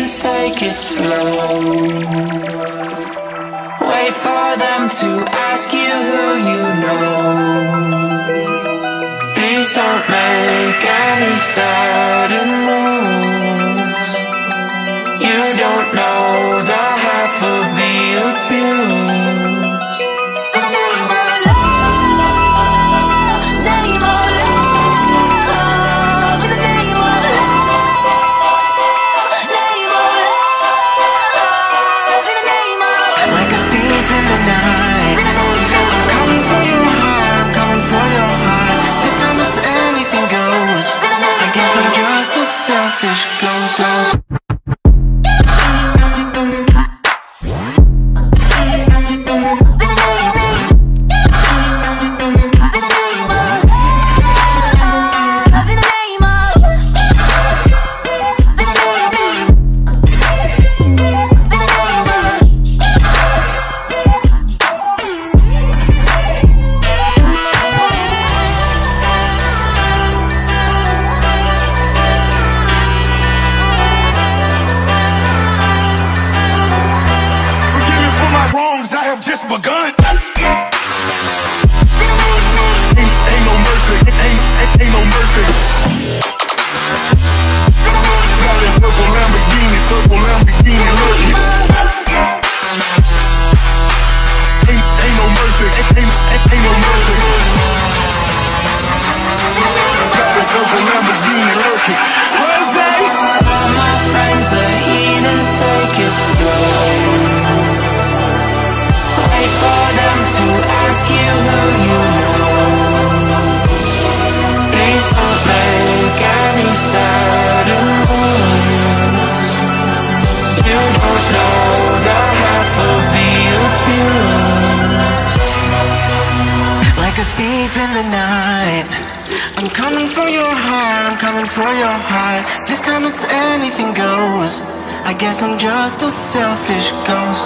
heathens, take it slow. Wait for them to ask you who you know. Please don't make any sudden moves. You don't know the half of the abuse. Selfish goes. Just begun. Ain't no mercy, ain't no mercy. Got a purple Lamborghini lurking. Ain't no mercy, ain't no mercy. Got a purple Lamborghini lurking. All my friends are heathens, take it slow. Wait for them to ask you who you know. Please don't make any sudden moves. You don't know the half of the abuse. Like a thief in the night, I'm coming for your heart, I'm coming for your heart. This time it's anything goes. I guess I'm just a selfish ghost.